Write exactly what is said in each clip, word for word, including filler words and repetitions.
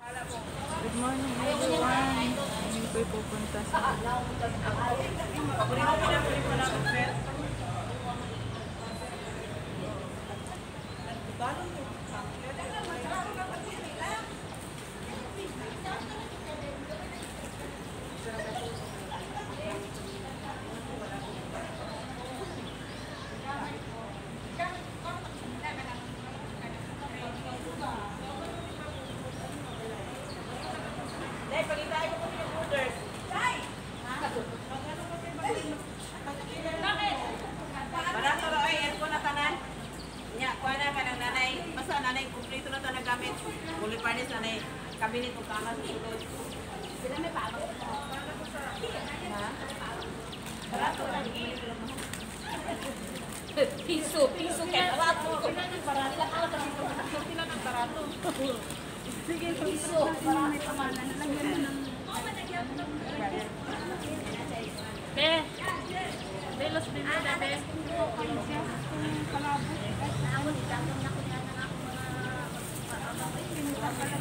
Good morning everyone. Kami po'y pupunta sa kabinet ko kama sa sulod. Sila may pabag. Ha? Barato lang. Piso, piso kaya barato. Barato lang ako kasi ito. Sila ng barato. Sige, piso. Barato naman. Nalagyan mo ng... Be. Be, los primera, be. Kalabo. Ako, nitanggang na ko yan ng ako mga...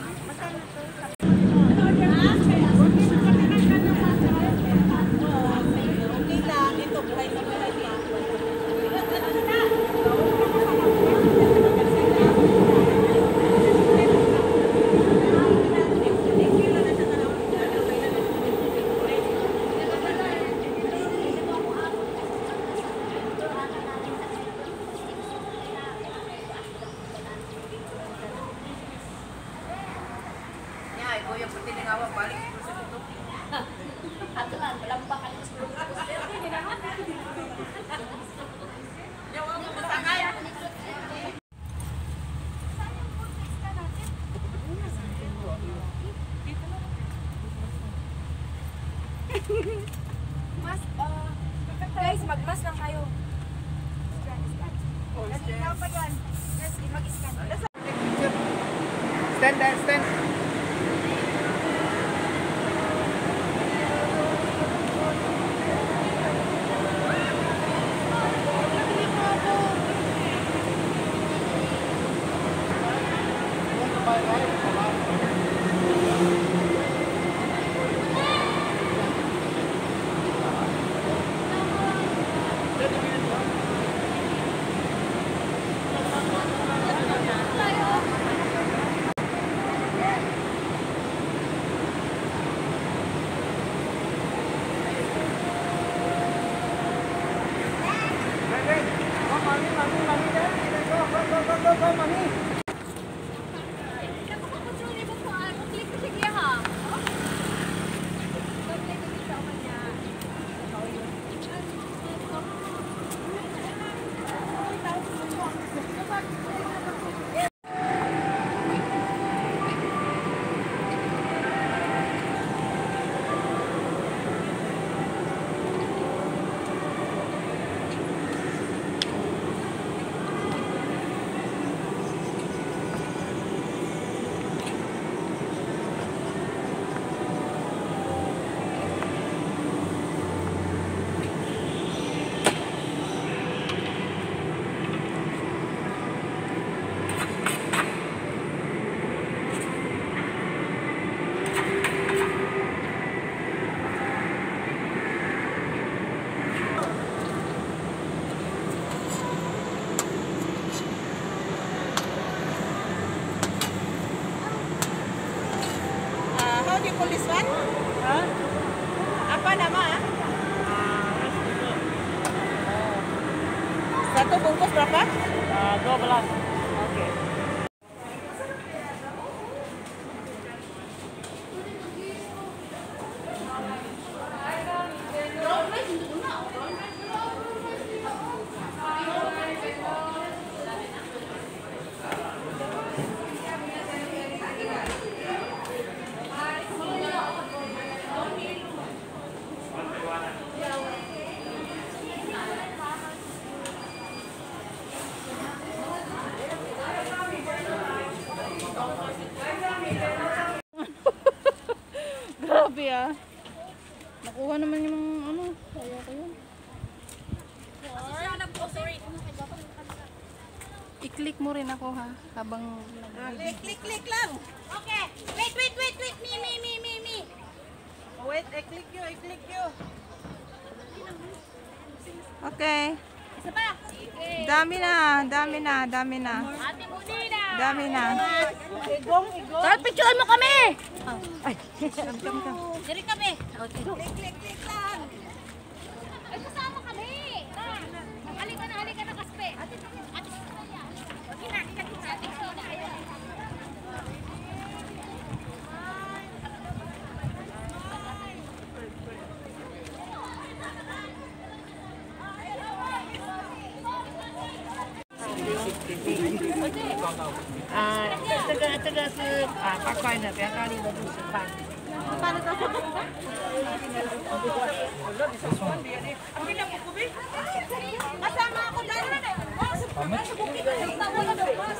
Kuya pati nangawa balik ko sa dito. Ato lang, lampak ka sa dito. Yawa mo masakay. Mas, uh, guys, magmas lang kayo. Scan, scan. Kasi ikaw pa yan. Yes, mag-scan. Stand there, stand. Police one? Ha? Apa nama? Ah, itu. Satu bungkus berapa? Ah, dua belas. Oke. Grabe ah. Nakuha naman yung ano. Kaya ko yun. I-click mo rin ako ha. Habang... Click, click, click lang. Okay. Wait, wait, wait, wait. Me, me, me, me, me. Oh, wait, i-click you, i-click you. Okay. Isa pa. Sige. Dami na, dami na, dami na. Ate Munina. Dami na. Igong, igong. Sarap picturean mo kami. Ay, come, come, come. Diri kami. Okay. Click, click, click lang. Ay, kasama kami. Na. Halika na, halika na, Kaspe. Ate, ate, okay na, ikaw na, ate, Sina. Ah, 这个这个是啊八块的，比较高丽的六十块。 Kasama ako dyan. Nasa bukid. Wala na bus.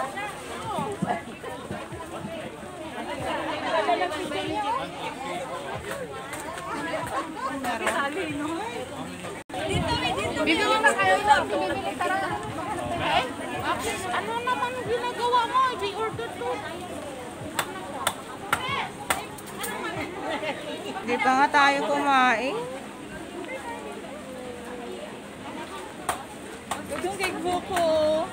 Bibili na kayo na. Bibili tara. Eh? Ano naman ginagawa mo? I-order to. Di pa nga tayo kumain. Itong cake buko.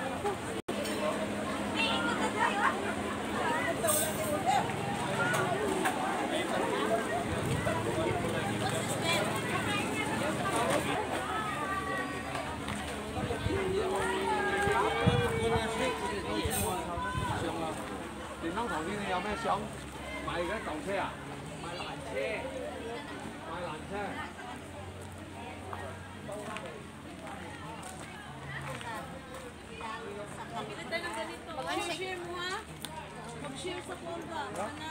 Mag-share mo ha? Mag-share sa phone ba?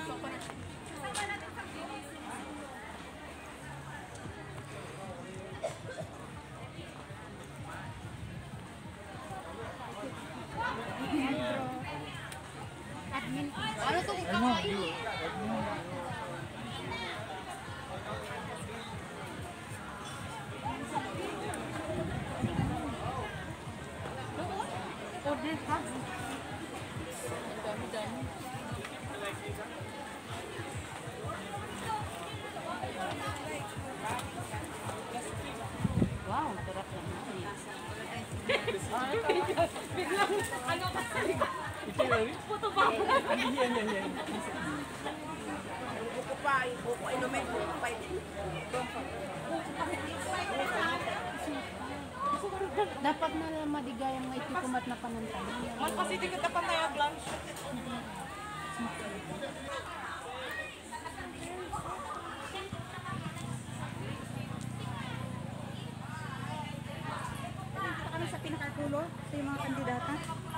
Ano to? Kakain? Order ha? Dami-dami. Wow, sarap na. Biglang, ano ka sa puto ba? Yan, yan, yan. Buko pa, buko inumin, buko pa ito. Dapat na madigayang may tikumat na panantan. Man, kasi di ka dapat tayo lunch. Kami sa pinakakulo sa yung mga kandidata.